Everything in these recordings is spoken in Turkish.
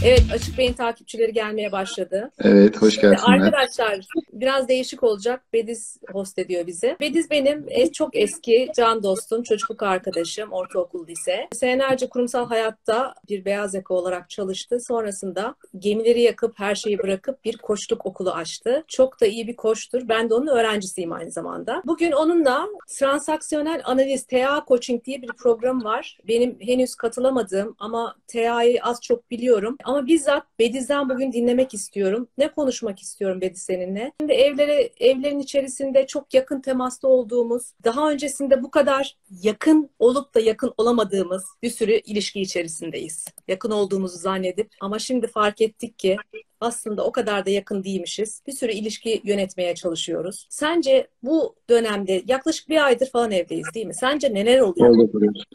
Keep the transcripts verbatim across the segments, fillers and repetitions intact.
Evet, Açık Beyin takipçileri gelmeye başladı. Evet, hoş Şimdi gelsinler. arkadaşlar biraz değişik olacak. Bediz host ediyor bizi. Bediz benim es- çok eski can dostum, çocukluk arkadaşım, ortaokul, lise. Senelerce kurumsal hayatta bir beyaz yaka olarak çalıştı. Sonrasında gemileri yakıp her şeyi bırakıp bir koçluk okulu açtı. Çok da iyi bir koçtur. Ben de onun öğrencisiyim aynı zamanda. Bugün onunla transaksiyonel analiz, T A Coaching diye bir program var. Benim henüz katılamadığım ama T A'yı az çok biliyorum. Ama bizzat Bediz'den bugün dinlemek istiyorum. Ne konuşmak istiyorum Bediz seninle? Şimdi evlere, evlerin içerisinde çok yakın temasta olduğumuz, daha öncesinde bu kadar yakın olup da yakın olamadığımız bir sürü ilişki içerisindeyiz. Yakın olduğumuzu zannedip ama şimdi fark ettik ki aslında o kadar da yakın değilmişiz. Bir sürü ilişki yönetmeye çalışıyoruz. Sence bu dönemde yaklaşık bir aydır falan evdeyiz değil mi? Sence neler oluyor? Öyle duruyor.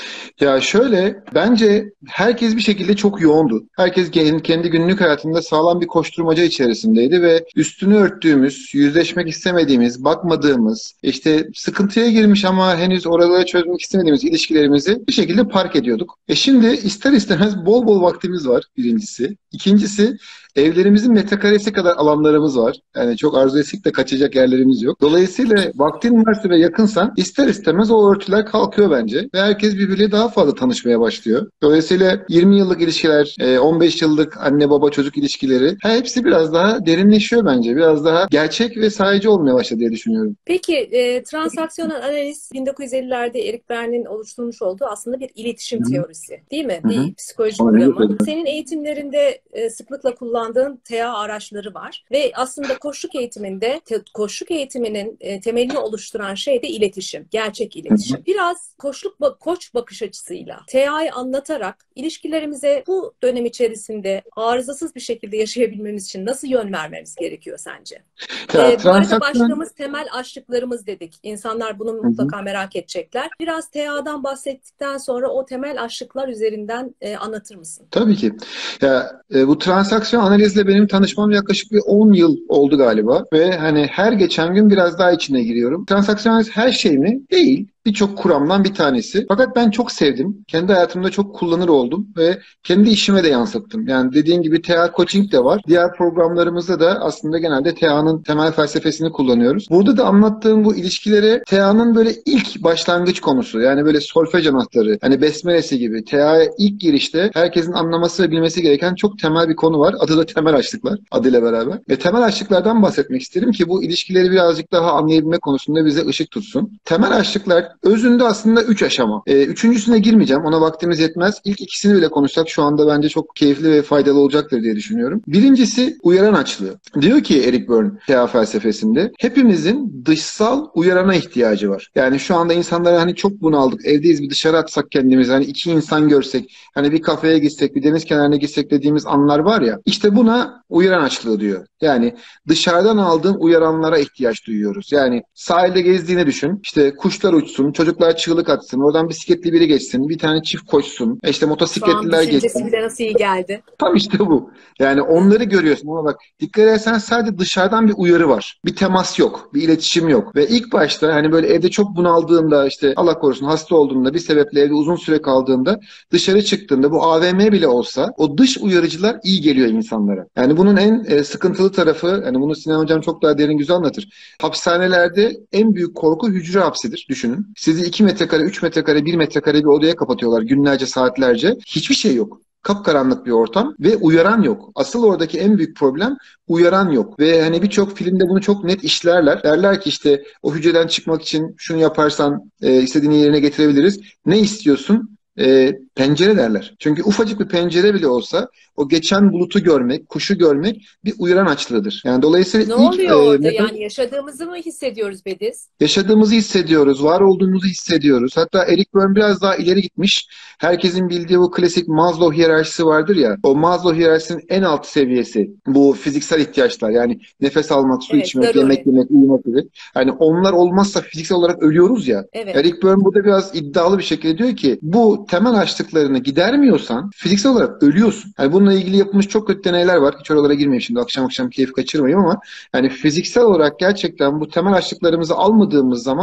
Ya şöyle, bence herkes bir şekilde çok yoğundu. Herkes gen- kendi günlük hayatında sağlam bir koşturmaca içerisindeydi ve üstünü örttüğümüz, yüzleşmek istemediğimiz, bakmadığımız, işte sıkıntıya girmiş ama henüz oraları çözmek istemediğimiz ilişkilerimizi bir şekilde park ediyorduk. E şimdi ister istemez bol bol vaktimiz var birincisi. İkincisi, evlerimizin metrekaresi kadar alanlarımız var. Yani çok arzu etsek de kaçacak yerlerimiz yok. Dolayısıyla vaktin varsa ve yakınsan ister istemez o örtüler kalkıyor bence. Ve herkes birbiriyle daha fazla tanışmaya başlıyor. Dolayısıyla yirmi yıllık ilişkiler, e, on beş yıllık anne baba çocuk ilişkileri hepsi biraz daha derinleşiyor bence. Biraz daha gerçek ve sahici olmaya başladı diye düşünüyorum. Peki e, transaksiyonel analiz bin dokuz yüz ellilerde Eric Berne'in oluşturmuş olduğu aslında bir iletişim Hı hı. teorisi, değil mi? Hı hı. Bir psikoloji Onu kuramı. yapıyorduk. Senin eğitimlerinde e, sıklıkla kullandığın T A araçları var ve aslında koçluk eğitiminde te- koçluk eğitiminin e, temelini oluşturan şey de iletişim, gerçek Hı hı. iletişim. Biraz koçluk ba- koç bakış açısıyla T A'yı anlatarak ilişkilerimize bu dönem içerisinde arızasız bir şekilde yaşayabilmemiz için nasıl yön vermemiz gerekiyor sence? Ya Ee, bu arada transaksiyon. başlığımız temel açlıklarımız dedik. İnsanlar bunu Hı hı. mutlaka merak edecekler. Biraz T A'dan bahsettikten sonra o temel açlıklar üzerinden e, anlatır mısın? Tabii ki. Ya e, bu transaksiyon analizle benim tanışmam yaklaşık bir on yıl oldu galiba ve hani her geçen gün biraz daha içine giriyorum. Transaksiyon analiz her şey mi? Değil. Birçok kuramdan bir tanesi. Fakat ben çok sevdim. Kendi hayatımda çok kullanır oldum ve kendi işime de yansıttım. Yani dediğin gibi T A Coaching de var. Diğer programlarımızda da aslında genelde T A'nın temel felsefesini kullanıyoruz. Burada da anlattığım bu ilişkilere T A'nın böyle ilk başlangıç konusu. Yani böyle solfej anahtarı, hani besmelesi gibi T A'ya ilk girişte herkesin anlaması ve bilmesi gereken çok temel bir konu var. Adı da temel açlıklar adıyla beraber. Ve temel açlıklardan bahsetmek isterim ki bu ilişkileri birazcık daha anlayabilme konusunda bize ışık tutsun. Temel açlıklar özünde aslında üç aşama. Ee, üçüncüsüne girmeyeceğim. Ona vaktimiz yetmez. İlk ikisini bile konuşsak şu anda bence çok keyifli ve faydalı olacaktır diye düşünüyorum. Birincisi uyaran açlığı. Diyor ki Eric Berne T A felsefesinde hepimizin dışsal uyarana ihtiyacı var. Yani şu anda insanlara hani çok bunaldık. Evdeyiz bir dışarı atsak kendimizi. Hani iki insan görsek. Hani bir kafeye gitsek, bir deniz kenarına gitsek dediğimiz anlar var ya. İşte buna uyaran açlığı diyor. Yani dışarıdan aldığın uyaranlara ihtiyaç duyuyoruz. Yani sahilde gezdiğini düşün. İşte kuşlar uçsun, çocuklar çığlık atsın, oradan bisikletli biri geçsin, bir tane çift koşsun, işte Şu an motosikletliler düşüncesi geçsin. bile nasıl iyi geldi. Tam işte bu. Yani onları görüyorsun ama bak dikkat edersen sadece dışarıdan bir uyarı var. Bir temas yok, bir iletişim yok. Ve ilk başta hani böyle evde çok bunaldığında işte Allah korusun hasta olduğunda bir sebeple evde uzun süre kaldığında dışarı çıktığında bu A V M bile olsa o dış uyarıcılar iyi geliyor insanlara. Yani bunun en e, sıkıntılı tarafı hani bunu Sinan Hocam çok daha derin güzel anlatır. Hapishanelerde en büyük korku hücre hapsidir. Düşünün. Sizi iki metrekare, üç metrekare, bir metrekare bir odaya kapatıyorlar günlerce, saatlerce. Hiçbir şey yok. Kapkaranlık bir ortam ve uyaran yok. Asıl oradaki en büyük problem uyaran yok. Ve hani birçok filmde bunu çok net işlerler. Derler ki işte o hücreden çıkmak için şunu yaparsan e, istediğini yerine getirebiliriz. Ne istiyorsun? E, pencere derler. Çünkü ufacık bir pencere bile olsa o geçen bulutu görmek, kuşu görmek bir uyaran açlığıdır. Yani dolayısıyla Ne ilk oluyor e, orada? metot Yani yaşadığımızı mı hissediyoruz Bediz? yaşadığımızı hissediyoruz, var olduğumuzu hissediyoruz. Hatta Eric Berne biraz daha ileri gitmiş. Herkesin bildiği bu klasik Maslow hiyerarşisi vardır ya. O Maslow hiyerarşisinin en alt seviyesi bu fiziksel ihtiyaçlar. Yani nefes almak, su Evet, içmek, yemek zaruri. yemek, uyumak gibi. Yani onlar olmazsa fiziksel olarak ölüyoruz ya. Evet. Eric Berne burada biraz iddialı bir şekilde diyor ki bu temel açlıklarını gidermiyorsan fiziksel olarak ölüyorsun. Yani bununla ilgili yapılmış çok kötü deneyler var. Hiç oralara girmeyeyim şimdi akşam akşam keyif kaçırmayayım ama yani fiziksel olarak gerçekten bu temel açlıklarımızı almadığımız zaman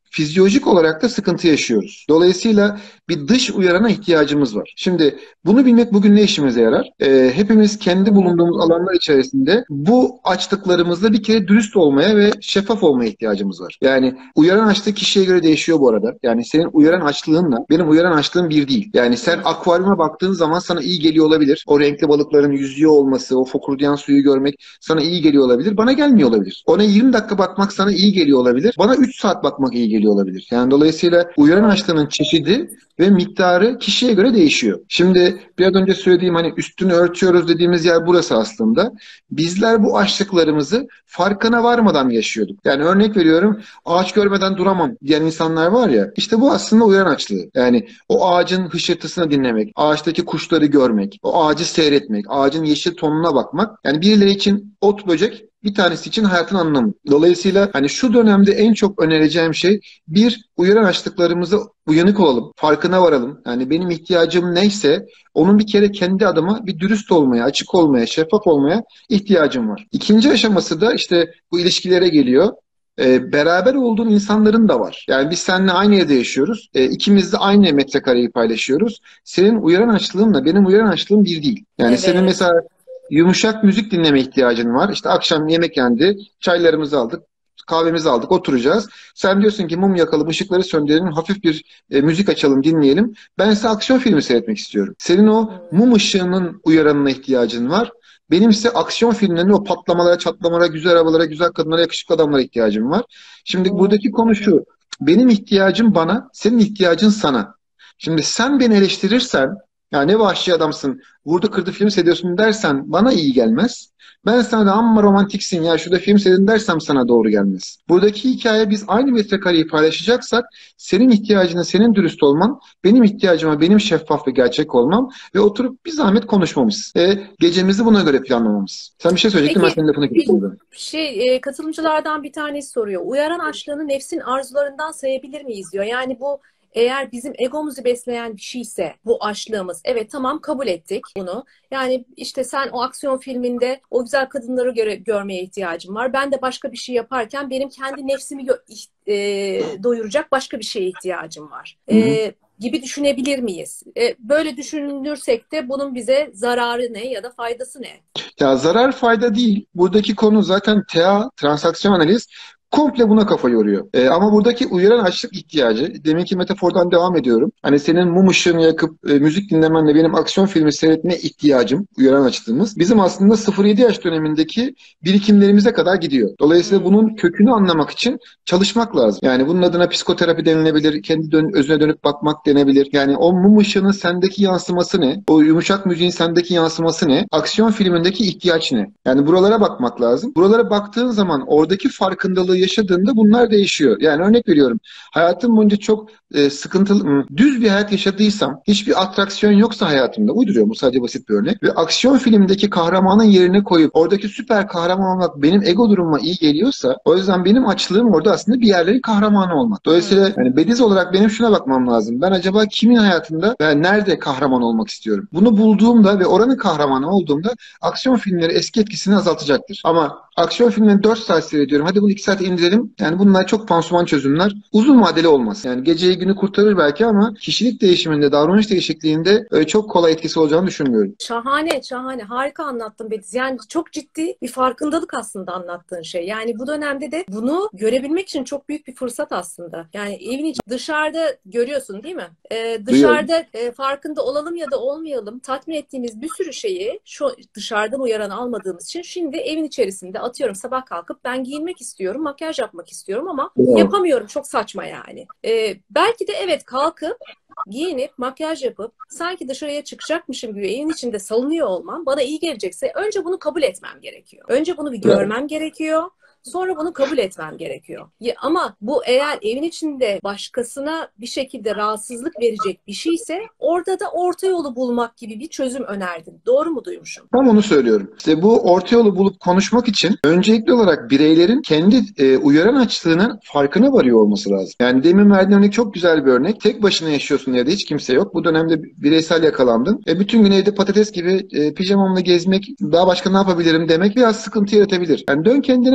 fizyolojik olarak da sıkıntı yaşıyoruz. Dolayısıyla bir dış uyarana ihtiyacımız var. Şimdi bunu bilmek bugün ne işimize yarar? Ee, hepimiz kendi bulunduğumuz alanlar içerisinde bu açtıklarımızda bir kere dürüst olmaya ve şeffaf olmaya ihtiyacımız var. Yani uyaran açlık kişiye göre değişiyor bu arada. Yani senin uyaran açlığınla benim uyaran açlığım bir değil. Yani sen akvaryuma baktığın zaman sana iyi geliyor olabilir. O renkli balıkların yüzüyor olması, o fokurdayan suyu görmek sana iyi geliyor olabilir. Bana gelmiyor olabilir. Ona yirmi dakika bakmak sana iyi geliyor olabilir. Bana üç saat bakmak iyi geliyor olabilir. Yani dolayısıyla uyaran açlığının çeşidi ve miktarı kişiye göre değişiyor. Şimdi biraz önce söylediğim hani üstünü örtüyoruz dediğimiz yer burası aslında. Bizler bu açlıklarımızı farkına varmadan yaşıyorduk. Yani örnek veriyorum, ağaç görmeden duramam diyen insanlar var ya, işte bu aslında uyaran açlığı. Yani o ağacın hışırtısını dinlemek, ağaçtaki kuşları görmek, o ağacı seyretmek, ağacın yeşil tonuna bakmak. Yani birileri için ot böcek, bir tanesi için hayatın anlamı. Dolayısıyla hani şu dönemde en çok önereceğim şey, bir, uyaran açlıklarımıza uyanık olalım, farkına varalım. Yani benim ihtiyacım neyse onun bir kere kendi adıma bir dürüst olmaya, açık olmaya, şeffaf olmaya ihtiyacım var. İkinci aşaması da işte bu ilişkilere geliyor. Ee, beraber olduğun insanların da var. Yani biz seninle aynı evde yaşıyoruz. Ee, ikimiz de aynı metrekareyi paylaşıyoruz. Senin uyaran açlığınla benim uyaran açlığım bir değil. Yani Evet. senin mesela yumuşak müzik dinleme ihtiyacın var. İşte akşam yemek yendi, çaylarımızı aldık, kahvemizi aldık, oturacağız. Sen diyorsun ki mum yakalım, ışıkları söndürelim, hafif bir e, müzik açalım, dinleyelim. Ben ise aksiyon filmi seyretmek istiyorum. Senin o mum ışığının uyaranına ihtiyacın var. Benimse aksiyon filmlerinin o patlamalara, çatlamalara, güzel arabalara, güzel kadınlara, yakışıklı adamlara ihtiyacım var. Şimdi buradaki konu şu. Benim ihtiyacım bana, senin ihtiyacın sana. Şimdi sen beni eleştirirsen, ya ne vahşi adamsın, vurdu kırdı film seyrediyorsun dersen bana iyi gelmez. Ben sana da amma romantiksin ya şurada film seyredin dersem sana doğru gelmez. Buradaki hikaye, biz aynı metrekareyi paylaşacaksak senin ihtiyacına senin dürüst olman, benim ihtiyacıma benim şeffaf ve gerçek olmam ve oturup bir zahmet konuşmamız. E, gecemizi buna göre planlamamız. Sen bir şey söyleyecektin, ben Peki, senin lafını kestim. şey e, katılımcılardan bir tanesi soruyor. Uyaran açlığını nefsin arzularından sayabilir miyiz diyor. Yani bu eğer bizim egomuzu besleyen bir şeyse bu açlığımız, evet tamam kabul ettik bunu. Yani işte sen o aksiyon filminde o güzel kadınları göre, görmeye ihtiyacım var. Ben de başka bir şey yaparken benim kendi nefsimi e, doyuracak başka bir şeye ihtiyacım var. E, gibi düşünebilir miyiz? E, böyle düşünürsek de bunun bize zararı ne ya da faydası ne? Ya zarar fayda değil. Buradaki konu zaten T A, transaksiyon analiz, komple buna kafa yoruyor. Ee, ama buradaki uyaran açlık ihtiyacı, deminki metafordan devam ediyorum. Hani senin mum ışığını yakıp e, müzik dinlemenle benim aksiyon filmi seyretme ihtiyacım, uyaran açlığımız, bizim aslında sıfır yedi yaş dönemindeki birikimlerimize kadar gidiyor. Dolayısıyla bunun kökünü anlamak için çalışmak lazım. Yani bunun adına psikoterapi denilebilir, kendi dön özüne dönüp bakmak denebilir. Yani o mum ışığının sendeki yansıması ne? O yumuşak müziğin sendeki yansıması ne? Aksiyon filmindeki ihtiyaç ne? Yani buralara bakmak lazım. Buralara baktığın zaman oradaki farkındalığı yaşadığında bunlar değişiyor. Yani örnek veriyorum. Hayatım boyunca çok e, sıkıntılı, düz bir hayat yaşadıysam, hiçbir atraksiyon yoksa hayatımda, uyduruyorum, bu sadece basit bir örnek, ve aksiyon filmindeki kahramanın yerine koyup oradaki süper kahraman olmak benim ego durumuma iyi geliyorsa, o yüzden benim açlığım orada aslında bir yerlerin kahramanı olmak. Dolayısıyla yani Bediz olarak benim şuna bakmam lazım. Ben acaba kimin hayatında ve nerede kahraman olmak istiyorum? Bunu bulduğumda ve oranın kahramanı olduğumda aksiyon filmleri eski etkisini azaltacaktır. Ama aksiyon filmini dört saat seyrediyorum, hadi bunu iki saate indirelim. Yani bunlar çok pansuman çözümler. Uzun vadeli olmaz. Yani geceyi günü kurtarır belki ama kişilik değişiminde, davranış değişikliğinde öyle çok kolay etkisi olacağını düşünmüyorum. Şahane, şahane. Harika anlattın Bediz. Yani çok ciddi bir farkındalık aslında anlattığın şey. Yani bu dönemde de bunu görebilmek için çok büyük bir fırsat aslında. Yani evin içi, dışarıda görüyorsun değil mi? Ee, dışarıda e, farkında olalım ya da olmayalım, tatmin ettiğimiz bir sürü şeyi şu dışarıdan uyaran almadığımız için şimdi evin içerisinde, atıyorum, sabah kalkıp ben giyinmek istiyorum, makyaj yapmak istiyorum ama Evet. yapamıyorum. Çok saçma yani. Ee, belki de evet kalkıp giyinip makyaj yapıp sanki dışarıya çıkacakmışım gibi evin içinde salınıyor olmam bana iyi gelecekse önce bunu kabul etmem gerekiyor. Önce bunu bir görmem evet. gerekiyor. Sonra bunu kabul etmem gerekiyor. Ya, ama bu eğer evin içinde başkasına bir şekilde rahatsızlık verecek bir şeyse orada da orta yolu bulmak gibi bir çözüm önerdin. Doğru mu duymuşum? Tam onu söylüyorum. İşte bu orta yolu bulup konuşmak için öncelikli olarak bireylerin kendi e, uyaran açlığının farkına varıyor olması lazım. Yani demin verdiğim örnek çok güzel bir örnek. Tek başına yaşıyorsun ya da hiç kimse yok. Bu dönemde bireysel yakalandın. E, bütün gün evde patates gibi e, pijamamla gezmek, daha başka ne yapabilirim demek biraz sıkıntı yaratabilir. Yani dön kendine bak. Çünkü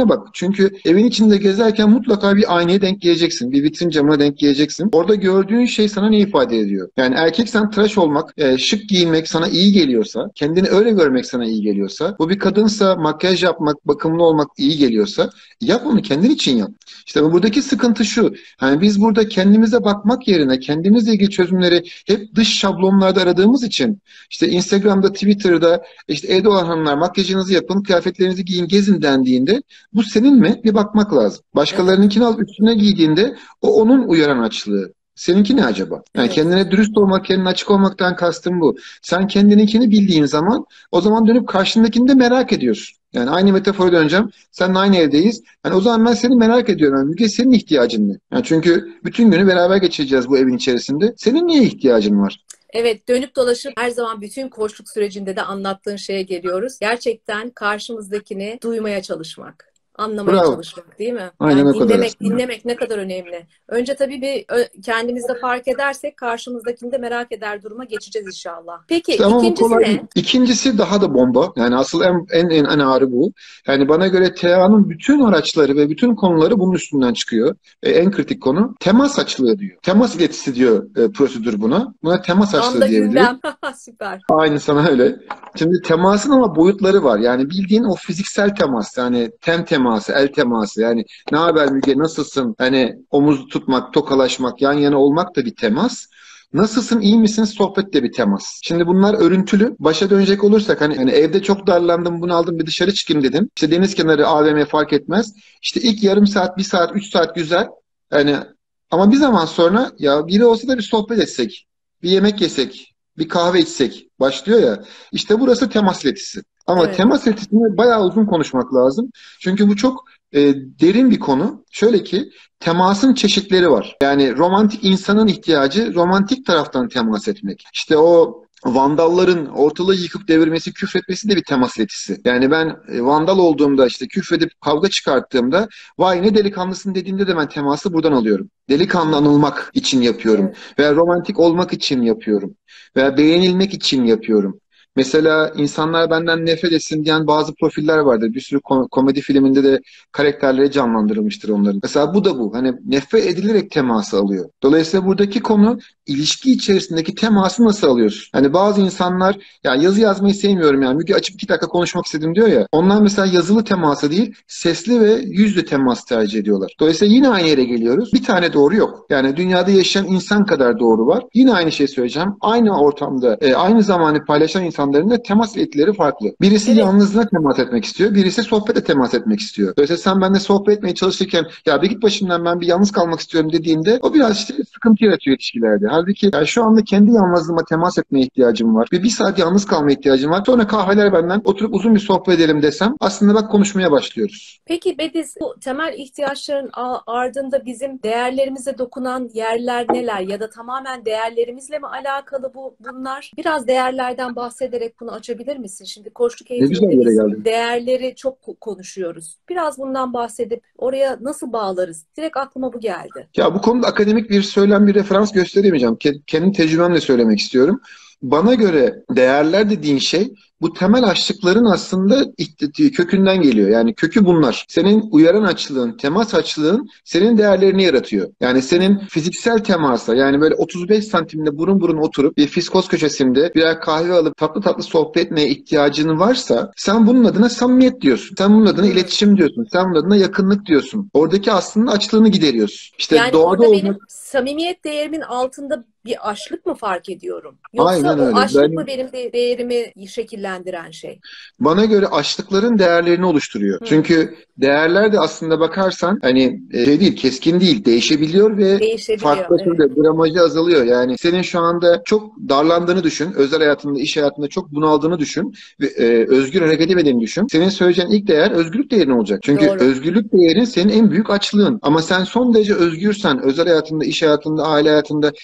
Çünkü evin içinde gezerken mutlaka bir aynaya denk geleceksin. Bir vitrin camına denk geleceksin. Orada gördüğün şey sana ne ifade ediyor? Yani erkeksen tıraş olmak, e, şık giyinmek sana iyi geliyorsa, kendini öyle görmek sana iyi geliyorsa, bu bir kadınsa makyaj yapmak, bakımlı olmak iyi geliyorsa, yap onu, kendin için yap. İşte buradaki sıkıntı şu. Yani biz burada kendimize bakmak yerine kendimizle ilgili çözümleri hep dış şablonlarda aradığımız için, işte Instagram'da, Twitter'da işte evde olan hanımlar makyajınızı yapın, kıyafetlerinizi giyin, gezin dendiğinde bu senin mi? Bir bakmak lazım. Başkalarınınkini al üstüne giydiğinde o onun uyaran açlığı. Seninki ne acaba? Yani Evet. kendine dürüst olmak, kendine açık olmaktan kastım bu. Sen kendininkini bildiğin zaman o zaman dönüp karşındakini de merak ediyorsun. Yani aynı metafora döneceğim. Seninle aynı evdeyiz. Yani o zaman ben seni merak ediyorum. Yani Müge, senin ihtiyacın ne? Yani çünkü bütün günü beraber geçireceğiz bu evin içerisinde. Senin niye ihtiyacın var? Evet, dönüp dolaşıp her zaman bütün koçluk sürecinde de anlattığın şeye geliyoruz. Gerçekten karşımızdakini duymaya çalışmak, anlamaya Bravo. çalışmak, değil mi? Aynen Yani o kadar dinlemek, aslında. dinlemek ne kadar önemli. Önce tabii bir ö- kendimizde fark edersek karşımızdakini de merak eder duruma geçeceğiz inşallah. Peki İşte ama bu ikincisi kolay değil. ne? İkincisi daha da bomba. Yani asıl en en en, en ağırı bu. Yani bana göre T A'nın bütün araçları ve bütün konuları bunun üstünden çıkıyor. E, en kritik konu temas açlığı diyor. Temas iletisi diyor e, prosedür buna. Buna temas Tam açlığı da diyebiliriz. gündem. Süper. Aynı sana öyle. Şimdi temasın ama boyutları var. Yani bildiğin o fiziksel temas. Yani ten teması, el teması. Yani ne haber Müge, nasılsın? Hani omuz tutmak, tokalaşmak, yan yana olmak da bir temas. Nasılsın, iyi misin? Sohbet de bir temas. Şimdi bunlar örüntülü. Başa dönecek olursak hani, hani evde çok darlandım, bunaldım, bir dışarı çıkayım dedim. İşte deniz kenarı, A V M fark etmez. İşte ilk yarım saat, bir saat, üç saat güzel. Yani ama bir zaman sonra ya biri olsa da bir sohbet etsek, bir yemek yesek, bir kahve içsek başlıyor ya. İşte burası temas iletisi. Ama Evet. temas iletisini bayağı uzun konuşmak lazım. Çünkü bu çok e, derin bir konu. Şöyle ki temasın çeşitleri var. Yani romantik insanın ihtiyacı romantik taraftan temas etmek. İşte o Vandalların ortalığı yıkıp devirmesi, küfretmesi de bir temas iletisi. Yani ben e, vandal olduğumda, işte küfredip kavga çıkarttığımda vay ne delikanlısın dediğimde de ben teması buradan alıyorum. Delikanlı anılmak için yapıyorum. Evet. Veya romantik olmak için yapıyorum. Veya beğenilmek için yapıyorum. Mesela insanlar benden nefret etsin diyen bazı profiller vardır. Bir sürü ko- komedi filminde de karakterleri canlandırılmıştır onların. Mesela bu da bu. Hani nefret edilerek teması alıyor. Dolayısıyla buradaki konu ilişki içerisindeki teması nasıl alıyorsun? Hani bazı insanlar ya yazı yazmayı sevmiyorum yani Müge açıp iki dakika konuşmak istedim diyor ya. Onlar mesela yazılı teması değil, sesli ve yüzlü temas tercih ediyorlar. Dolayısıyla yine aynı yere geliyoruz. Bir tane doğru yok. Yani dünyada yaşayan insan kadar doğru var. Yine aynı şey söyleyeceğim. Aynı ortamda, e, aynı zamanı paylaşan insanların da temas etkileri farklı. Birisi Evet. yalnızlığına temas etmek istiyor, birisi sohbete temas etmek istiyor. Dolayısıyla sen benimle sohbet etmeye çalışırken ya bir git başımdan, ben bir yalnız kalmak istiyorum dediğinde o biraz işte sıkıntı yaratıyor ilişkilerde. Halbuki yani şu anda kendi yalnızlığıma temas etmeye ihtiyacım var. Ve bir saat yalnız kalmaya ihtiyacım var. Sonra kahveler benden, oturup uzun bir sohbet edelim desem aslında bak konuşmaya başlıyoruz. Peki Bediz, bu temel ihtiyaçların a- ardında bizim değerlerimize dokunan yerler neler? Ya da tamamen değerlerimizle mi alakalı bu bunlar? Biraz değerlerden bahsederek bunu açabilir misin? Şimdi koçluk Ne güzel eğitiminde yere biz geldin. değerleri çok ko- konuşuyoruz. Biraz bundan bahsedip oraya nasıl bağlarız? Direkt aklıma bu geldi. Ya bu konuda akademik bir söylem, bir referans gösteremeyeceğim. Ke- Kendi tecrübemle söylemek istiyorum. Bana göre değerler dediğin şey bu temel açlıkların aslında iht- kökünden geliyor. Yani kökü bunlar. Senin uyaran açlığın, temas açlığın senin değerlerini yaratıyor. Yani senin fiziksel temasa, yani böyle otuz beş santimde burun burun oturup bir fiskos köşesinde birer kahve alıp tatlı tatlı sohbet etmeye ihtiyacın varsa sen bunun adına samimiyet diyorsun. Sen bunun adına Hmm. iletişim diyorsun. Sen bunun adına yakınlık diyorsun. Oradaki aslında açlığını gideriyorsun. İşte Yani doğada orada benim olmak. samimiyet değerimin altında bir açlık mı fark ediyorum? Yoksa Aynen o öyle. açlık Ben mı benim de değerimi şekillendiren şey? Bana göre açlıkların değerlerini oluşturuyor. Hmm. Çünkü değerler de aslında bakarsan hani e, şey değil, keskin değil, değişebiliyor ve Değişebiliyor. Evet. farklılaşıyor, gramajı azalıyor. Yani senin şu anda çok darlandığını düşün, özel hayatında, iş hayatında çok bunaldığını düşün ve e, özgür hareket edemediğini düşün. Senin söyleyeceğin ilk değer özgürlük değerin olacak. Çünkü Doğru. özgürlük değerin senin en büyük açlığın. Ama sen son derece özgürsen, özel hayatında, iş hayatında, aile hayatında her şeyi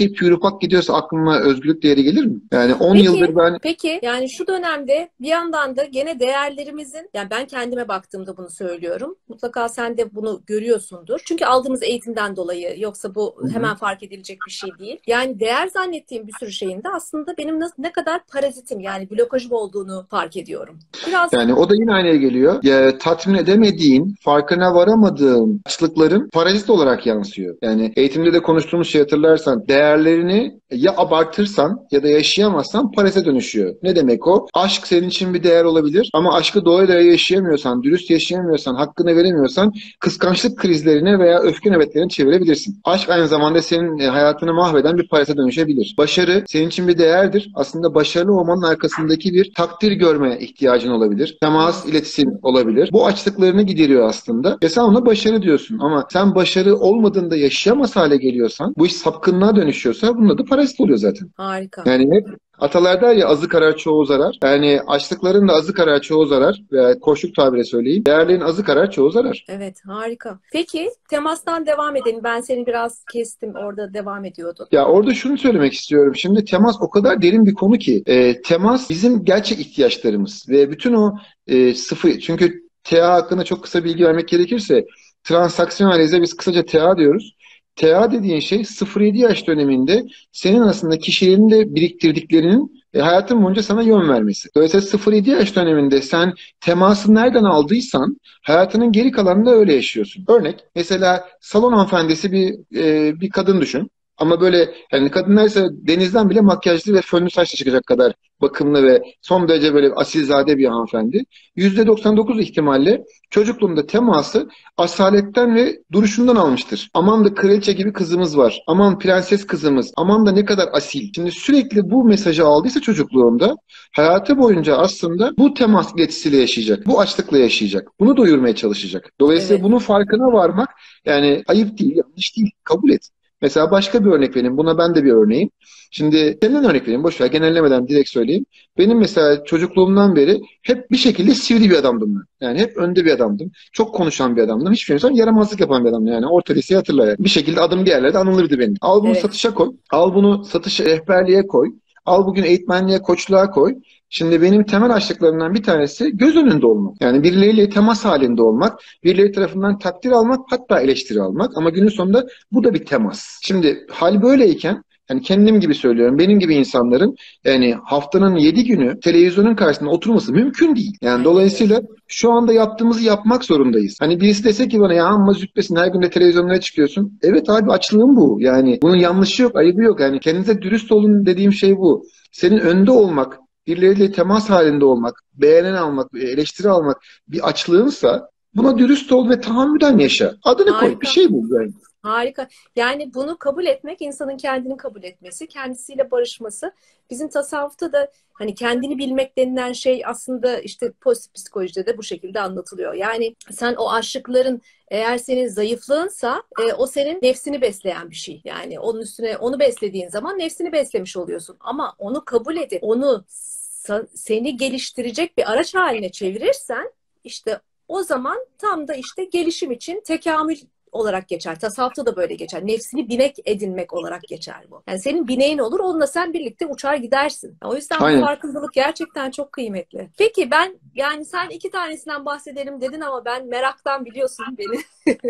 şey pürüpak gidiyorsa aklına özgürlük değeri gelir mi? Yani on Peki, yıldır ben peki yani şu dönemde bir yandan da gene değerlerimizin, yani ben kendime baktığımda bunu söylüyorum. Mutlaka sen de bunu görüyorsundur. Çünkü aldığımız eğitimden dolayı, yoksa bu Hı hı. hemen fark edilecek bir şey değil. Yani değer zannettiğim bir sürü şeyin de aslında benim nasıl, ne kadar parazitim, yani blokajım olduğunu fark ediyorum. Biraz Yani o da yine aynaya geliyor. Ya, tatmin edemediğin, farkına varamadığın açlıkların parazit olarak yansıyor. Yani eğitimde de konuştuğumuz şey hatırlarsan, değerlerini ya abartırsan ya da yaşayamazsan parazite dönüşüyor. Ne demek o? Aşk senin için bir değer olabilir ama aşkı doya doya yaşayamıyorsan, dürüst yaşayamıyorsan, hakkını veremiyorsan kıskançlık krizlerine veya öfke nöbetlerine çevirebilirsin. Aşk aynı zamanda senin e, hayatını mahveden bir parazite dönüşebilir. Başarı senin için bir değerdir. Aslında başarılı olmanın arkasındaki bir takdir görme ihtiyacın olabilir. Temas, iletişim olabilir. Bu açlıklarını gideriyor aslında. Ve sen ona başarı diyorsun. Ama sen başarı olmadığında yaşayamaz hale geliyorsan, bu iş sapkınlığa dönüşüyorsa bunun adı parazit oluyor zaten. harika. Yani hep atalar der ya, azı karar çoğu zarar. Yani açlıkların da azı karar çoğu zarar. Veya koşluk tabire söyleyeyim. Değerlerin azı karar çoğu zarar. Evet, harika. Peki temastan devam edelim. Ben seni biraz kestim. Orada devam ediyordun. Ya orada şunu söylemek istiyorum. Şimdi temas o kadar derin bir konu ki. E, temas bizim gerçek ihtiyaçlarımız. Ve bütün o e, sıfır... Çünkü T A hakkında çok kısa bilgi vermek gerekirse, transaksiyon analize biz kısaca T A diyoruz. T A dediğin şey sıfır yedi yaş döneminde senin aslında kişiliğinin de biriktirdiklerinin e, hayatın boyunca sana yön vermesi. Dolayısıyla sıfır yedi yaş döneminde sen teması nereden aldıysan hayatının geri kalanında öyle yaşıyorsun. Örnek, mesela salon hanımefendisi bir e, bir kadın düşün. Ama böyle, yani kadınlarsa denizden bile makyajlı ve fönlü saçlı çıkacak kadar bakımlı ve son derece böyle asilzade bir hanımefendi. yüzde doksan dokuz ihtimalle çocukluğunda teması asaletten ve duruşundan almıştır. Aman da kraliçe gibi kızımız var. Aman prenses kızımız. Aman da ne kadar asil. Şimdi sürekli bu mesajı aldıysa çocukluğunda, hayatı boyunca aslında bu temas iletisiyle yaşayacak. Bu açlıkla yaşayacak. Bunu doyurmaya çalışacak. Dolayısıyla Evet. bunun farkına varmak yani ayıp değil, yanlış değil. Kabul et. Mesela başka bir örnek vereyim. Buna ben de bir örneğim. Şimdi senden örnek vereyim. Boş ver, genellemeden direkt söyleyeyim. Benim mesela çocukluğumdan beri hep bir şekilde sivri bir adamdım ben. Yani hep önde bir adamdım. Çok konuşan bir adamdım. Hiçbir şey yaramazlık yapan bir adamdım. Yani orta liseyi hatırla yani. Bir şekilde adım bir yerlerde anılırdı benim. Al bunu Evet. satışa koy. Al bunu satış rehberliğe koy. Al bugün eğitmenliğe, koçluğa koy. Şimdi benim temel açlıklarımdan bir tanesi göz önünde olmak. Yani birileriyle temas halinde olmak, birileri tarafından takdir almak, hatta eleştiri almak. Ama günün sonunda bu da bir temas. Şimdi hal böyleyken, yani kendim gibi söylüyorum, benim gibi insanların yani haftanın yedi günü televizyonun karşısında oturması mümkün değil. Yani Aynen dolayısıyla öyle. şu anda yaptığımızı yapmak zorundayız. Hani birisi dese ki bana, ya amma züppesin, her gün de televizyonlara çıkıyorsun. Evet abi, açlığım bu. Yani bunun yanlışı yok, ayıbı yok. Yani kendinize dürüst olun dediğim şey bu. Senin önde olmak, birileriyle temas halinde olmak, beğenen almak, eleştiri almak bir açlığınsa, buna dürüst ol ve tahammüden yaşa. Adını koy. Bir Harika. şey bul yani. Harika. Yani bunu kabul etmek, insanın kendini kabul etmesi, kendisiyle barışması. Bizim tasavvufta da hani kendini bilmek denilen şey aslında işte pozitif psikolojide de bu şekilde anlatılıyor. Yani sen o aşıkların, eğer senin zayıflığınsa e, o senin nefsini besleyen bir şey. Yani onun üstüne onu beslediğin zaman nefsini beslemiş oluyorsun. Ama onu kabul edip onu sa- seni geliştirecek bir araç haline çevirirsen, işte o zaman tam da işte gelişim için tekamül olarak geçer. Tasavvufta da böyle geçer. Nefsini binek edinmek olarak geçer bu. Yani senin bineğin olur, onunla sen birlikte uçar gidersin. O yüzden bu Aynen. farkındalık gerçekten çok kıymetli. Peki ben, yani sen iki tanesinden bahsedelim dedin ama ben meraktan, biliyorsun beni.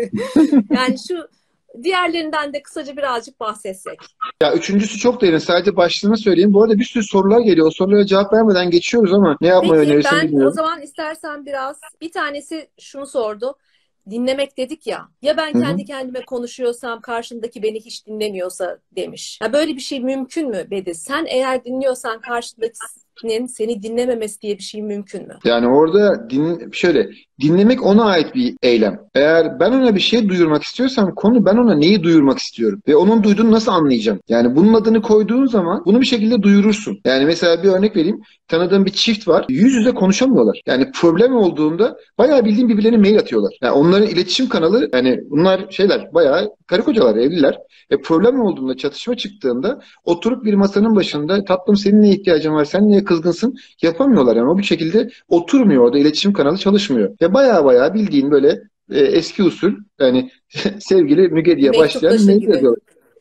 Yani şu diğerlerinden de kısaca birazcık bahsetsek. Ya üçüncüsü çok derin. Sadece başlığını söyleyeyim. Bu arada bir sürü sorular geliyor. O sorulara cevap vermeden geçiyoruz ama ne yapmayı Peki önerirsin ben o bilmiyorum. zaman istersen biraz, bir tanesi şunu sordu. Dinlemek dedik ya. Ya ben Hı hı. kendi kendime konuşuyorsam, karşımdaki beni hiç dinlemiyorsa demiş. Ya böyle bir şey mümkün mü Bediz? Sen eğer dinliyorsan karşındakinin seni dinlememesi diye bir şey mümkün mü? Yani orada din, şöyle, dinlemek ona ait bir eylem. Eğer ben ona bir şey duyurmak istiyorsam, konu ben ona neyi duyurmak istiyorum ve onun duyduğunu nasıl anlayacağım? Yani bunun adını koyduğun zaman bunu bir şekilde duyurursun. Yani mesela bir örnek vereyim. Tanıdığım bir çift var. Yüz yüze konuşamıyorlar. Yani problem olduğunda bayağı bildiğin birbirlerine mail atıyorlar. Yani onların iletişim kanalı, yani bunlar şeyler, bayağı karı kocalar, evliler. E problem olduğunda, çatışma çıktığında oturup bir masanın başında, tatlım senin ne ihtiyacın var, sen niye kızgınsın, yapamıyorlar. Yani o bir şekilde oturmuyor, orada iletişim kanalı çalışmıyor. Ve bayağı bayağı bildiğin böyle e, eski usul, yani sevgili Müge diye başlayan Mektuplaşır mail gibi. yazıyorlar.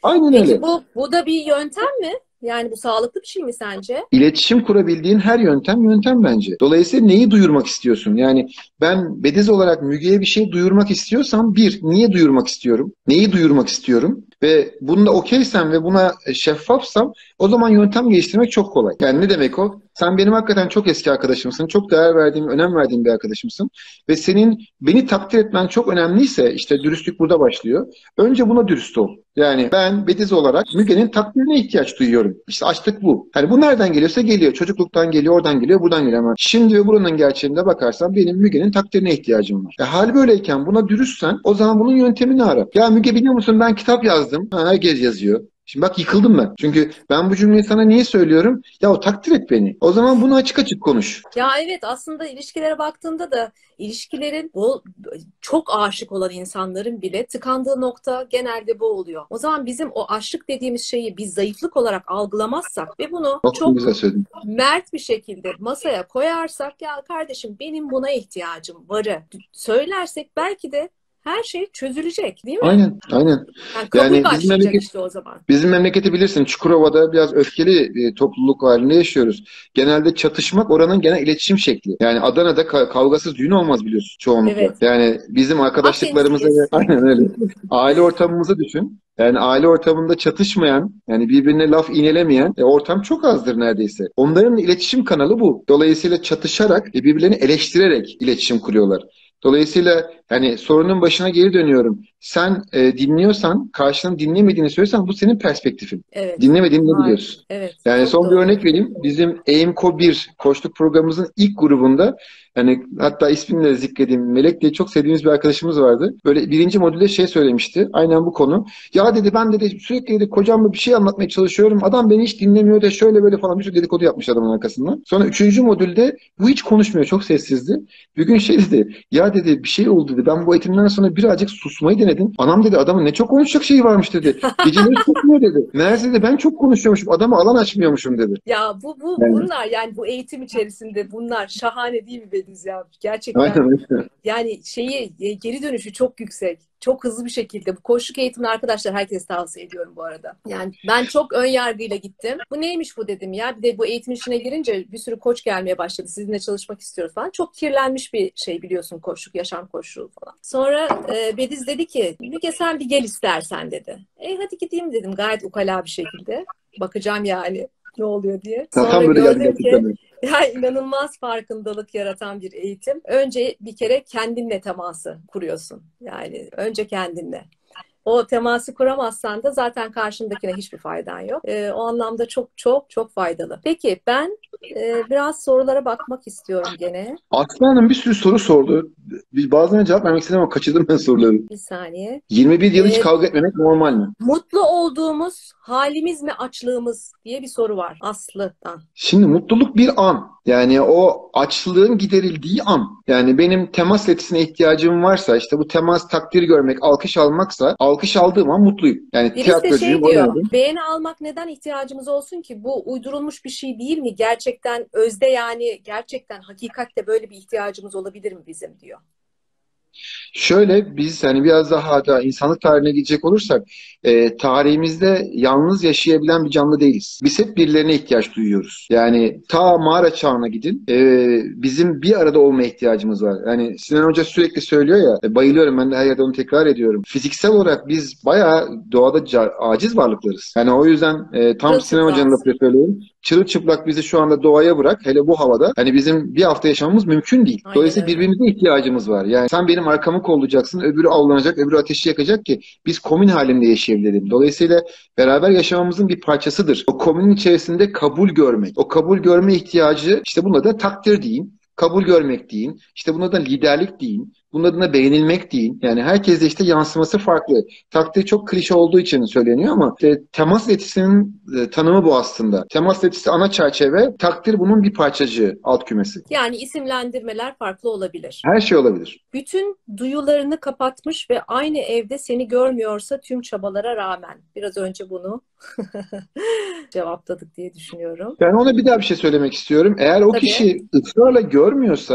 Aynen Peki öyle. bu bu da bir yöntem mi? Yani bu sağlıklı bir şey mi sence? İletişim kurabildiğin her yöntem yöntem bence. Dolayısıyla neyi duyurmak istiyorsun? Yani ben Bediz olarak Müge'ye bir şey duyurmak istiyorsam bir, niye duyurmak istiyorum? Neyi duyurmak istiyorum? Ve bunda okeysem ve buna şeffafsam o zaman yöntem geliştirmek çok kolay. Yani ne demek o? Sen benim hakikaten çok eski arkadaşımsın. Çok değer verdiğim, önem verdiğim bir arkadaşımsın. Ve senin beni takdir etmen çok önemliyse işte dürüstlük burada başlıyor. Önce buna dürüst ol. Yani ben Bediz olarak Müge'nin takdirine ihtiyaç duyuyorum. İşte açlık bu. Hani bu nereden geliyorsa geliyor. Çocukluktan geliyor, oradan geliyor, buradan geliyor. Ama şimdi ve buranın gerçeğinde bakarsan benim Müge'nin takdirine ihtiyacım var. E, hal böyleyken buna dürüstsen o zaman bunun yöntemini ara. Ya Müge biliyor musun ben kitap yazdım. Ha, herkes yazıyor. Şimdi bak yıkıldım ben. Çünkü ben bu cümleyi sana niye söylüyorum? Ya o takdir et beni. O zaman bunu açık açık konuş. Ya evet, aslında ilişkilere baktığında da ilişkilerin bu çok aşık olan insanların bile tıkandığı nokta genelde bu oluyor. O zaman bizim o aşık dediğimiz şeyi biz zayıflık olarak algılamazsak ve bunu Çok çok güzel söyledin. mert bir şekilde masaya koyarsak, ya kardeşim benim buna ihtiyacım varı söylersek belki de her şey çözülecek, değil mi? Aynen, aynen. Yani kabul Yani bizim başlayacak memleket işte o zaman. Bizim memleketi bilirsin, Çukurova'da biraz öfkeli e, topluluk halinde yaşıyoruz. Genelde çatışmak oranın genel iletişim şekli. Yani Adana'da ka- kavgasız düğün olmaz biliyorsun çoğunlukla. Evet. Yani bizim arkadaşlıklarımızı, Akdenizliyiz. aynen öyle. Aile ortamımızı düşün. Yani aile ortamında çatışmayan, yani birbirine laf iğnelemeyen e, ortam çok azdır neredeyse. Onların iletişim kanalı bu. Dolayısıyla çatışarak, e, birbirlerini eleştirerek iletişim kuruyorlar. Dolayısıyla yani sorunun başına geri dönüyorum. Sen e, dinliyorsan, karşının dinlemediğini söylüyorsan bu senin perspektifin. Evet. Dinlemediğini ne Harika. biliyorsun? Evet. Yani Çok son bir doğru. örnek vereyim. Bizim Eğimko bir koçluk programımızın ilk grubunda hani hatta ismini de zikredeyim. Melek diye çok sevdiğimiz bir arkadaşımız vardı. Böyle birinci modülde şey söylemişti. Aynen bu konu. Ya dedi ben dedi sürekli dedi kocamla bir şey anlatmaya çalışıyorum. Adam beni hiç dinlemiyor da şöyle böyle falan bir sürü dedikodu yapmış adamın arkasından. Sonra üçüncü modülde bu hiç konuşmuyor. Çok sessizdi. Bir gün şey dedi. Ya dedi bir şey oldu dedi. Ben bu eğitimden sonra birazcık susmayı denedim. Anam dedi adamın ne çok konuşacak şeyi varmış dedi. Geceleri susmuyor dedi. Meğerse dedi ben çok konuşuyormuşum. Adama alan açmıyormuşum dedi. Ya bu bu Yani, bunlar, yani bu eğitim içerisinde bunlar şahane değil mi Bediz ya? Gerçekten aynen öyle. yani şeyi e, geri dönüşü çok yüksek. Çok hızlı bir şekilde. Bu koçluk eğitimini arkadaşlar herkese tavsiye ediyorum bu arada. Yani ben çok ön yargıyla gittim. Bu neymiş bu dedim ya. Bir de bu eğitim içine girince bir sürü koç gelmeye başladı. Sizinle çalışmak istiyoruz falan. Çok kirlenmiş bir şey biliyorsun, koçluk, yaşam koçluğu falan. Sonra e, Bediz dedi ki Müge sen bir gel istersen dedi. E hadi gideyim dedim gayet ukala bir şekilde. Bakacağım yani ne oluyor diye. Ta- Sonra Tam böyle geldi gördüm ki gerçekten. ya inanılmaz farkındalık yaratan bir eğitim. Önce bir kere kendinle teması kuruyorsun. Yani önce kendinle. O teması kuramazsan da zaten karşındakine hiçbir faydan yok. Ee, o anlamda çok çok çok faydalı. Peki ben e, biraz sorulara bakmak istiyorum gene. Aslı Hanım bir sürü soru sordu. Bir- Bazılarına cevap vermek istedim ama kaçırdım ben soruları. Bir saniye. yirmi bir yıl hiç Ee, kavga etmemek normal mi? Mutlu olduğumuz halimiz mi açlığımız diye bir soru var Aslı'dan. Şimdi mutluluk bir an. Yani o açlığın giderildiği an. Yani benim temas yetisine ihtiyacım varsa işte bu temas takdir görmek, alkış almaksa alkış aldığım an mutluyum. Yani Birisi de tiyatrocuyum, şey diyor, oynadım. beğeni almak neden ihtiyacımız olsun ki? Bu uydurulmuş bir şey değil mi? Gerçekten özde, yani gerçekten hakikatte böyle bir ihtiyacımız olabilir mi bizim diyor. Şöyle biz hani biraz daha da insanlık tarihine gidecek olursak e, tarihimizde yalnız yaşayabilen bir canlı değiliz. Biz hep birilerine ihtiyaç duyuyoruz. Yani ta mağara çağına gidin e, bizim bir arada olmaya ihtiyacımız var. Yani Sinan Hoca sürekli söylüyor ya e, bayılıyorum ben de her yerde onu tekrar ediyorum. Fiziksel olarak biz bayağı doğada ca- aciz varlıklarız. Yani o yüzden e, tam Sinan Hoca'nın Çırılçıplağız. lafını söylüyorum. Çırılçıplak bizi şu anda doğaya bırak hele bu havada. Hani bizim bir hafta yaşamamız mümkün değil. Aynen Dolayısıyla öyle. birbirimize ihtiyacımız var. Yani sen benim arkamı kollayacaksın, öbürü avlanacak, öbürü ateşi yakacak ki biz komün halinde yaşayabilelim. Dolayısıyla beraber yaşamamızın bir parçasıdır. O komünün içerisinde kabul görmek, o kabul görme ihtiyacı işte buna da takdir deyin. Kabul görmek deyin. İşte buna da liderlik deyin. Bunun adına beğenilmek deyin. Yani herkeste işte yansıması farklı. Takdir çok klişe olduğu için söyleniyor ama işte temas etisinin e, tanımı bu aslında. Temas etisi ana çerçeve, takdir bunun bir parçacığı, alt kümesi. Yani isimlendirmeler farklı olabilir. Her şey olabilir. Bütün duyularını kapatmış ve aynı evde seni görmüyorsa tüm çabalara rağmen. Biraz önce bunu cevapladık diye düşünüyorum. Ben ona bir daha bir şey söylemek istiyorum. Eğer o Tabii. kişi ısrarla görmüyorsa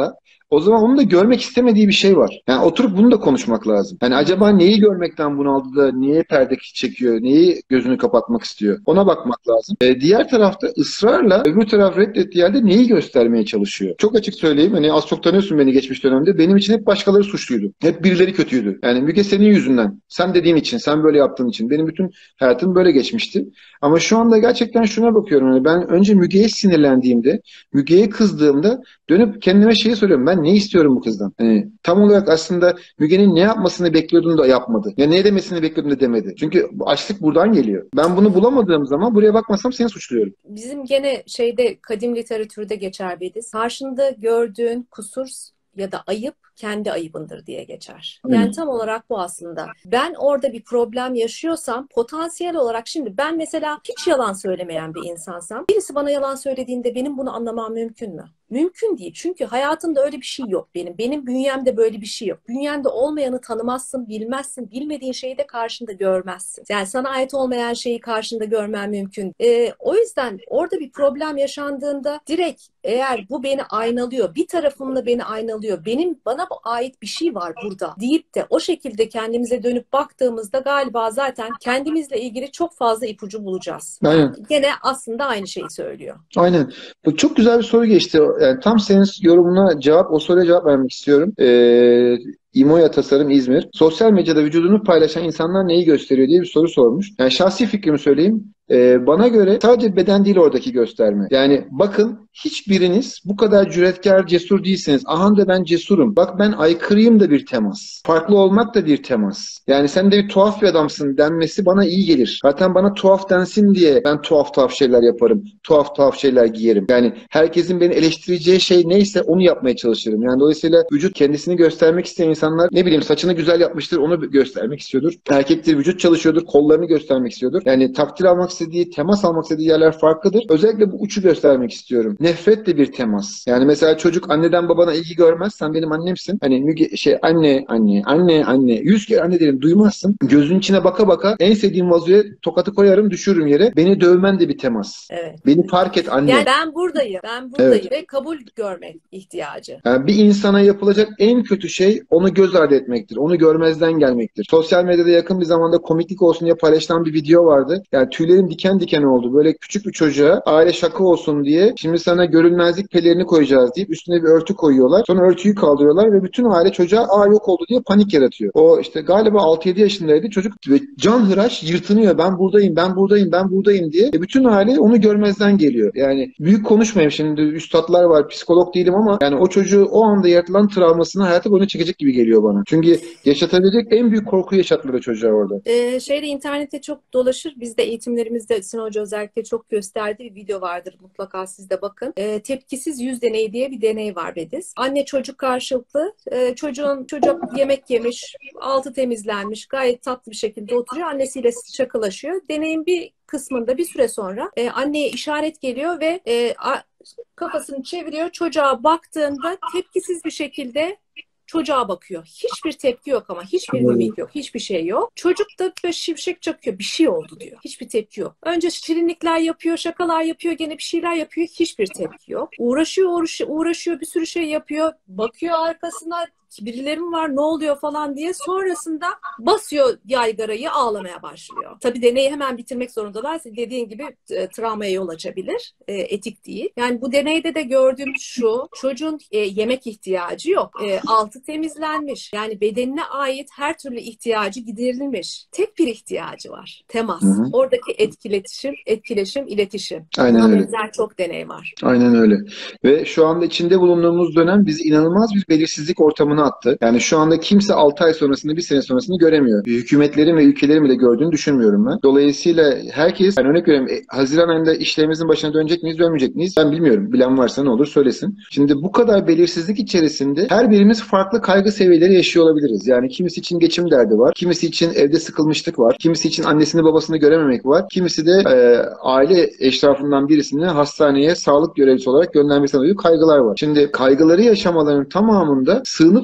o zaman onun da görmek istemediği bir şey var. Yani oturup bunu da konuşmak lazım. Yani acaba neyi görmekten bunaldı da niye perde çekiyor, neyi gözünü kapatmak istiyor? Ona bakmak lazım. Ee, diğer tarafta ısrarla öbür taraf reddettiği yerde neyi göstermeye çalışıyor? Çok açık söyleyeyim, hani az çok tanıyorsun beni geçmiş dönemde. Benim için hep başkaları suçluydu. Hep birileri kötüydü. Yani Müge senin yüzünden, sen dediğin için, sen böyle yaptığın için. Benim bütün hayatım böyle geçmişti. Ama şu anda gerçekten şuna bakıyorum. Yani ben önce Müge'ye sinirlendiğimde, Müge'ye kızdığımda dönüp kendime şeyi soruyorum. Ben ne istiyorum bu kızdan? Hani tam olarak aslında Müge'nin ne yapmasını bekliyordum da yapmadı. Ya ne demesini bekliyordum da demedi. Çünkü bu açlık buradan geliyor. Ben bunu bulamadığım zaman buraya bakmasam seni suçluyorum. Bizim gene şeyde kadim literatürde geçer Bediz. Karşında gördüğün kusur ya da ayıp kendi ayıbındır diye geçer. Aynen. Yani tam olarak bu aslında. Ben orada bir problem yaşıyorsam potansiyel olarak, şimdi ben mesela hiç yalan söylemeyen bir insansam, birisi bana yalan söylediğinde benim bunu anlamam mümkün mü? Mümkün değil. Çünkü hayatımda öyle bir şey yok benim. Benim bünyemde böyle bir şey yok. Bünyende olmayanı tanımazsın, bilmezsin. Bilmediğin şeyi de karşında görmezsin. Yani sana ait olmayan şeyi karşında görmen mümkün. Ee, o yüzden orada bir problem yaşandığında direkt, eğer bu beni aynalıyor, bir tarafımla beni aynalıyor, benim bana ait bir şey var burada deyip de o şekilde kendimize dönüp baktığımızda galiba zaten kendimizle ilgili çok fazla ipucu bulacağız. Aynen. Gene aslında aynı şeyi söylüyor. Aynen. Bu çok güzel bir soru geçti. Yani tam senin yorumuna cevap, o soruya cevap vermek istiyorum. Ee, İmoya Tasarım İzmir. Sosyal medyada vücudunu paylaşan insanlar neyi gösteriyor diye bir soru sormuş. Yani şahsi fikrimi söyleyeyim. Ee, bana göre sadece beden değil oradaki gösterme. Yani bakın, hiçbiriniz bu kadar cüretkar, cesur değilsiniz. Aha da ben cesurum. Bak ben aykırıyım da bir temas. Farklı olmak da bir temas. Yani sen de bir tuhaf bir adamsın denmesi bana iyi gelir. Zaten bana tuhaf densin diye ben tuhaf tuhaf şeyler yaparım. Tuhaf tuhaf şeyler giyerim. Yani herkesin beni eleştireceği şey neyse onu yapmaya çalışırım. Yani dolayısıyla vücut kendisini göstermek isteyen insanlar, ne bileyim, saçını güzel yapmıştır, onu göstermek istiyordur. Erkektir, vücut çalışıyordur, kollarını göstermek istiyordur. Yani takdir almak istediği, temas almak istediği yerler farklıdır. Özellikle bu uçu göstermek istiyorum. Nefret de bir temas. Yani mesela çocuk anneden babana ilgi görmez. Sen benim annemsin. Hani Müge, şey anne anne anne anne yüz kere anne derim, duymazsın. Gözün içine baka baka en sevdiğim vazoya tokatı koyarım, düşürürüm yere. Beni dövmen de bir temas. Evet. Beni fark et anne. Yani ben buradayım. Ben buradayım Evet. ve kabul görmek ihtiyacı. Yani bir insana yapılacak en kötü şey onu göz ardı etmektir. Onu görmezden gelmektir. Sosyal medyada yakın bir zamanda komiklik olsun diye paylaşılan bir video vardı. Yani tüylerim diken diken oldu. Böyle küçük bir çocuğa aile şaka olsun diye şimdi sana görünmezlik pelerini koyacağız deyip üstüne bir örtü koyuyorlar. Sonra örtüyü kaldırıyorlar ve bütün aile çocuğa aa yok oldu diye panik yaratıyor. O işte galiba altı yedi yaşındaydı. Çocuk ve canhıraş yırtınıyor. Ben buradayım, ben buradayım, ben buradayım diye. E bütün aile onu görmezden geliyor. Yani büyük konuşmayayım şimdi, üstatlar var, psikolog değilim ama yani o çocuğu o anda yaratılan travmasını hayata boyunca çekecek gibi geliyor bana. Çünkü yaşatabilecek en büyük korkuyu yaşatmadı çocuğa orada. Ee, şeyde internette çok dolaşır. Biz de eğitimlerimizde Sinan Hoca özellikle çok gösterdiği bir video vardır. Mutlaka siz de bakın. Ee, tepkisiz yüz deneyi diye bir deney var Bediz. Anne çocuk karşılıklı. Ee, çocuğun çocuk yemek yemiş, altı temizlenmiş, gayet tatlı bir şekilde oturuyor. Annesiyle şakalaşıyor. Deneyin bir kısmında bir süre sonra e, anneye işaret geliyor ve e, a, kafasını çeviriyor. Çocuğa baktığında tepkisiz bir şekilde çocuğa bakıyor. Hiçbir tepki yok ama. Hiçbir mimik yok. Hiçbir şey yok. Çocuk da böyle şivşek çakıyor. Bir şey oldu diyor. Hiçbir tepki yok. Önce şirinlikler yapıyor, şakalar yapıyor, gene bir şeyler yapıyor. Hiçbir tepki yok. Uğraşıyor, uğraşıyor, uğraşıyor, bir sürü şey yapıyor. Bakıyor arkasına, birilerim var, ne oluyor falan diye. Sonrasında basıyor yaygarayı, ağlamaya başlıyor. Tabii deneyi hemen bitirmek zorundalar. Dediğin gibi e, travmaya yol açabilir. E, etik değil. Yani bu deneyde de gördüğüm şu: çocuğun e, yemek ihtiyacı yok. E, altı temizlenmiş. Yani bedenine ait her türlü ihtiyacı giderilmiş. Tek bir ihtiyacı var: temas. Hı hı. Oradaki etkileşim, etkileşim, iletişim. Aynen Buna öyle. benzer çok deney var. Aynen öyle. Ve şu anda içinde bulunduğumuz dönem bizi inanılmaz bir belirsizlik ortamına attı. Yani şu anda kimse altı ay sonrasını, bir sene sonrasını göremiyor. Hükümetlerin ve ülkelerin bile gördüğünü düşünmüyorum ben. Dolayısıyla herkes, yani örnek veriyorum, e, Haziran ayında işlerimizin başına dönecek miyiz, dönmeyecek miyiz? Ben bilmiyorum. Bilen varsa ne olur söylesin. Şimdi bu kadar belirsizlik içerisinde her birimiz farklı kaygı seviyeleri yaşıyor olabiliriz. Yani kimisi için geçim derdi var. Kimisi için evde sıkılmışlık var. Kimisi için annesini babasını görememek var. Kimisi de e, aile eşrafından birisini hastaneye sağlık görevlisi olarak göndermesinden dolayı kaygılar var. Şimdi kaygıları yaşamaların tamamında sığınıp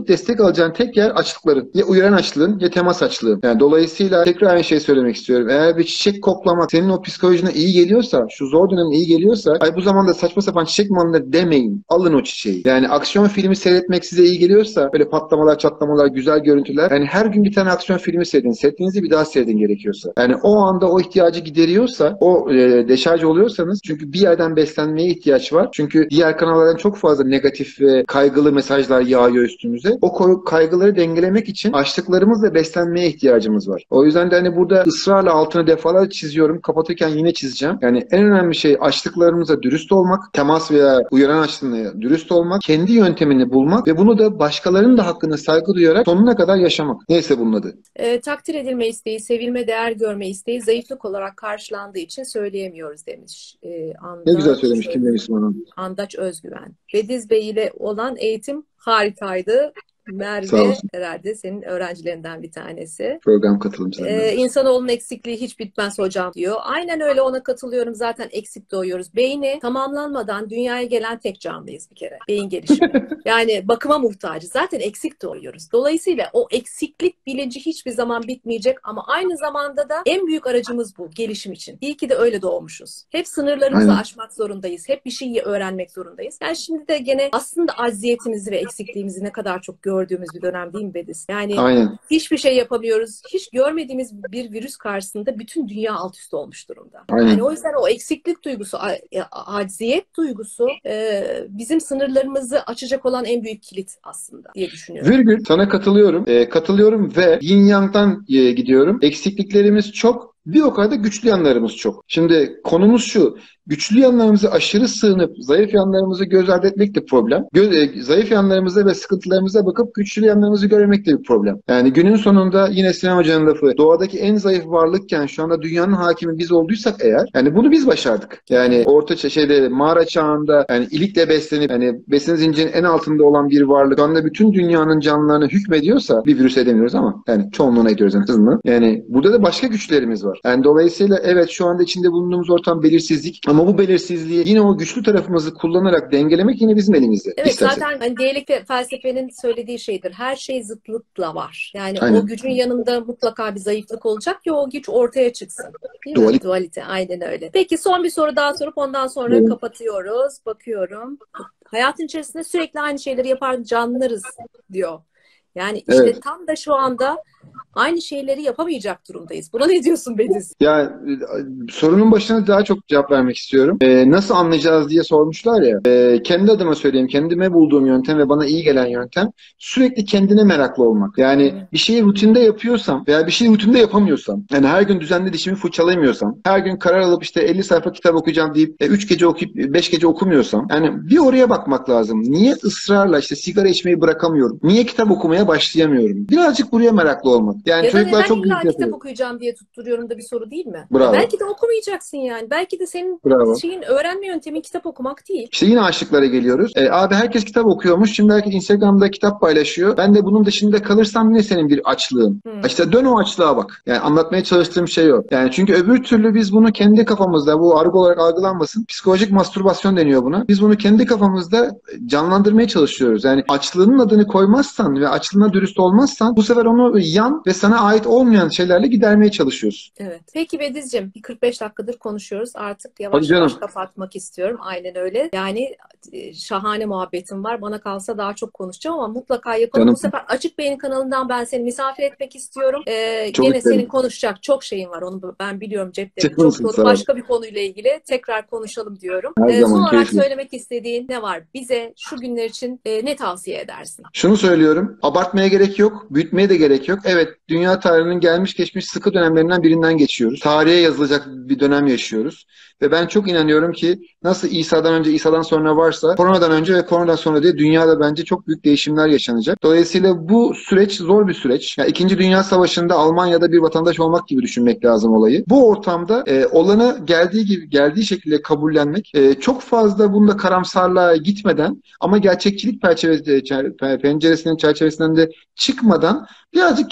psikolojik destek alacağın tek yer açlıkların. Ya uyaran açlığın ya temas açlığın. Yani dolayısıyla tekrar aynı şeyi söylemek istiyorum. Eğer bir çiçek koklamak senin o psikolojine iyi geliyorsa, şu zor dönem iyi geliyorsa, ay bu zamanda saçma sapan çiçek mi alınır demeyin. Alın o çiçeği. Yani aksiyon filmi seyretmek size iyi geliyorsa, böyle patlamalar, çatlamalar, güzel görüntüler. Yani her gün bir tane aksiyon filmi seyredin. Seyrettiğinizde bir daha seyredin gerekiyorsa. Yani o anda o ihtiyacı gideriyorsa, o e, deşarj oluyorsanız, çünkü bir yerden beslenmeye ihtiyaç var. Çünkü diğer kanallardan çok fazla negatif ve kaygılı mesajlar yağıyor üstümüze. O kaygıları dengelemek için açlıklarımız ve beslenmeye ihtiyacımız var. O yüzden de hani burada ısrarla altını defalarca çiziyorum. Kapatırken yine çizeceğim. Yani en önemli şey açlıklarımıza dürüst olmak, temas veya uyaran açlığına dürüst olmak, kendi yöntemini bulmak ve bunu da başkalarının da hakkına saygı duyarak sonuna kadar yaşamak. Neyse bunun adı. E, takdir edilme isteği, sevilme, değer görme isteği zayıflık olarak karşılandığı için söyleyemiyoruz demiş. E, Ne güzel Andaç, söylemiş. Kim demiş bana? Andaç Özgüven. Bediz Bey ile olan eğitim harikaydı. Sağ Merve olsun. herhalde senin öğrencilerinden bir tanesi. Program katılımcılarından. Ee, insanoğlunun eksikliği hiç bitmez hocam diyor. Aynen öyle, ona katılıyorum. Zaten eksik doğuyoruz. Beyni tamamlanmadan dünyaya gelen tek canlıyız bir kere. Beyin gelişimi. Yani bakıma muhtacız. Zaten eksik doğuyoruz. Dolayısıyla o eksiklik bilinci hiçbir zaman bitmeyecek ama aynı zamanda da en büyük aracımız bu gelişim için. İyi ki de öyle doğmuşuz. Hep sınırlarımızı Aynen. aşmak zorundayız. Hep bir şeyi öğrenmek zorundayız. Yani şimdi de gene aslında acziyetimizi ve eksikliğimizi ne kadar çok gördüğümüz bir dönem değil mi Bediz? Yani Aynen. hiçbir şey yapamıyoruz. Hiç görmediğimiz bir virüs karşısında bütün dünya alt üst olmuş durumda. Aynen. Yani o yüzden o eksiklik duygusu, acziyet duygusu bizim sınırlarımızı açacak olan en büyük kilit aslında diye düşünüyorum. Virgül sana katılıyorum. E, katılıyorum ve yin yang'dan e, gidiyorum. Eksikliklerimiz çok. Bir o kadar da güçlü yanlarımız çok. Şimdi konumuz şu. Güçlü yanlarımızı aşırı sığınıp zayıf yanlarımızı göz ardı etmek de problem. Göz, e, zayıf yanlarımıza ve sıkıntılarımıza bakıp güçlü yanlarımızı görmek de bir problem. Yani günün sonunda yine Sinan Hoca'nın lafı, doğadaki en zayıf varlıkken şu anda dünyanın hakimi biz olduysak eğer, yani bunu biz başardık. Yani orta şeyde, mağara çağında yani ilikle beslenip yani besin zincirinin en altında olan bir varlık şu anda bütün dünyanın canlılarına hükmediyorsa, bir virüs edemiyoruz ama yani çoğunluğuna ediyoruz en azından. Yani burada da başka güçlerimiz var. Yani dolayısıyla evet, şu anda içinde bulunduğumuz ortam belirsizlik ama bu belirsizliği yine o güçlü tarafımızı kullanarak dengelemek yine bizim elimizde. Evet, istersek. zaten hani diyalektik felsefenin söylediği şeydir. Her şey zıtlıkla var. Yani Aynen. o gücün yanında mutlaka bir zayıflık olacak ki o güç ortaya çıksın. Değil mi? Dualite. Dualite. Aynen öyle. Peki son bir soru daha sorup ondan sonra Evet. kapatıyoruz. Bakıyorum. Hayatın içerisinde sürekli aynı şeyleri yapar canlılarız diyor. Yani işte Evet. tam da şu anda aynı şeyleri yapamayacak durumdayız. Buna ne diyorsun Bediz? Ya e, sorunun başına daha çok cevap vermek istiyorum. E, nasıl anlayacağız diye sormuşlar ya. E, kendi adıma söyleyeyim. Kendime bulduğum yöntem ve bana iyi gelen yöntem sürekli kendine meraklı olmak. Yani bir şeyi rutinde yapıyorsam veya bir şeyi rutinde yapamıyorsam, yani her gün düzenli dişimi fırçalamıyorsam, her gün karar alıp işte elli sayfa kitap okuyacağım deyip üç gece okuyup beş gece okumuyorsam, yani bir oraya bakmak lazım. Niye ısrarla işte sigara içmeyi bırakamıyorum? Niye kitap okumaya başlayamıyorum? Birazcık buraya meraklı olmak. Yani Ya da çocuklar neden çok illa büyük kitap yapıyor. okuyacağım diye tutturuyorum da bir soru değil mi? Bravo. Belki de okumayacaksın yani. Belki de senin Bravo. şeyin öğrenme yöntemin kitap okumak değil. İşte yine aşıklara geliyoruz. E, abi herkes kitap okuyormuş. Şimdi herkes Instagram'da kitap paylaşıyor. Ben de bunun dışında kalırsam yine senin bir açlığın. Hmm. İşte dön o açlığa bak. Yani anlatmaya çalıştığım şey o. Yani çünkü öbür türlü biz bunu kendi kafamızda, bu argo olarak algılanmasın, psikolojik mastürbasyon deniyor buna. Biz bunu kendi kafamızda canlandırmaya çalışıyoruz. Yani açlığının adını koymazsan ve açlığına dürüst olmazsan bu sefer onu yan ve sana ait olmayan şeylerle gidermeye çalışıyorsun. Evet. Peki Bedizciğim, bir kırk beş dakikadır konuşuyoruz. Artık Hadi yavaş canım. yavaş kapatmak istiyorum. Aynen öyle. Yani e, şahane muhabbetim var. Bana kalsa daha çok konuşacağım ama mutlaka yapalım. Canım. Bu sefer Açık Bey'in kanalından ben seni misafir etmek istiyorum. Ee, Çok gene isterim. senin konuşacak çok şeyin var. Onu ben biliyorum ceplerin. Çok Çıkmışsın, dolu. sağ ol. Başka bir konuyla ilgili tekrar konuşalım diyorum. Her Ee, son zaman olarak keyifli. söylemek istediğin ne var? Bize şu günler için e, ne tavsiye edersin? Şunu söylüyorum. Abartmaya gerek yok. Büyütmeye de gerek yok. Evet, dünya tarihinin gelmiş geçmiş sıkı dönemlerinden birinden geçiyoruz. Tarihe yazılacak bir dönem yaşıyoruz. Ve ben çok inanıyorum ki nasıl İsa'dan önce, İsa'dan sonra varsa koronadan önce ve koronadan sonra diye dünyada bence çok büyük değişimler yaşanacak. Dolayısıyla bu süreç zor bir süreç. Yani İkinci Dünya Savaşı'nda Almanya'da bir vatandaş olmak gibi düşünmek lazım olayı. Bu ortamda e, olanı geldiği gibi geldiği şekilde kabullenmek, e, çok fazla bunda karamsarlığa gitmeden ama gerçekçilik penceresinin çerçevesinden de çıkmadan birazcık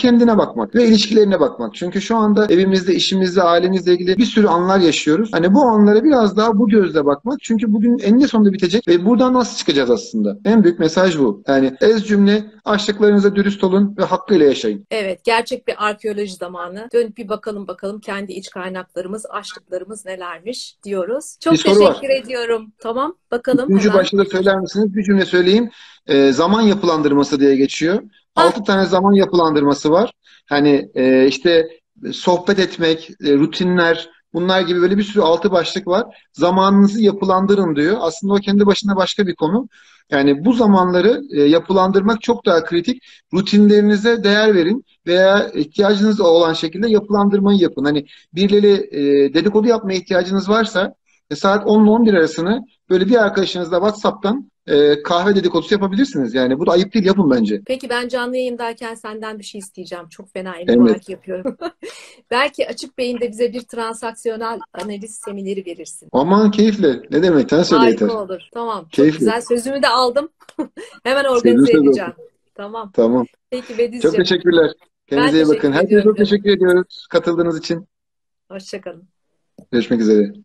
kendine bakmak ve ilişkilerine bakmak. Çünkü şu anda evimizde, işimizde, ailemizle ilgili bir sürü anlar yaşıyoruz. Hani bu anlara biraz daha bu gözle bakmak. Çünkü bugün eninde sonunda bitecek ve buradan nasıl çıkacağız aslında? En büyük mesaj bu. Yani ez cümle, açlıklarınıza dürüst olun ve hakkıyla yaşayın. Evet, gerçek bir arkeoloji zamanı. Dönüp bir bakalım bakalım kendi iç kaynaklarımız, açlıklarımız nelermiş diyoruz. Bir Çok soru var. teşekkür ediyorum. Tamam, bakalım Üçüncü hemen. başta da söyler misiniz? Bir cümle söyleyeyim. Ee, zaman yapılandırması diye geçiyor. Ah, Altı tane zaman yapılandırması var. Hani e, işte sohbet etmek, e, rutinler, bunlar gibi böyle bir sürü altı başlık var. Zamanınızı yapılandırın diyor. Aslında o kendi başına başka bir konu. Yani bu zamanları e, yapılandırmak çok daha kritik. Rutinlerinize değer verin veya ihtiyacınız olan şekilde yapılandırmayı yapın. Hani birileri e, dedikodu yapmaya ihtiyacınız varsa e, saat on ile on bir arasını böyle bir arkadaşınızla WhatsApp'tan e, kahve dedikodusu yapabilirsiniz. Yani bu da ayıp değil, yapın bence. peki ben canlı yayındayken senden bir şey isteyeceğim. Çok fena Evet. emrivaki yapıyorum. Belki Açık Beyin'de bize bir transaksiyonel analiz semineri verirsin. Aman keyifle. Ne demek? Sen söyle yeter. Harika olur. Tamam, çok Keyifle. güzel. Sözümü de aldım. Hemen Sözüm organize söz edeceğim. olsun. Tamam. Tamam. Peki Çok Bedizciğim, teşekkürler. ben Kendinize iyi bakın. teşekkür Herkese ediyorum çok canım. teşekkür ediyoruz katıldığınız için. Hoşça kalın. Görüşmek üzere.